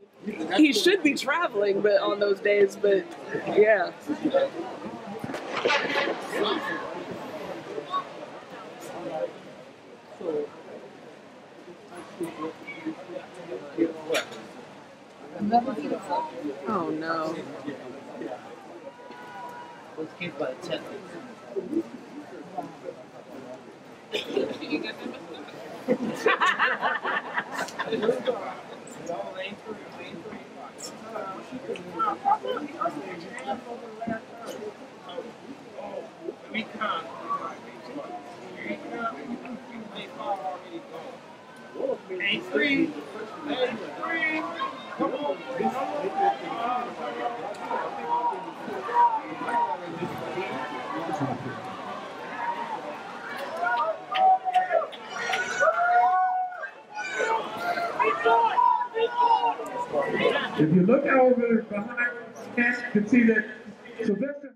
He should be traveling, but on those days, but yeah. Oh no. Those kids by the 10th. If you look over behind Cash, you can see that Sylvester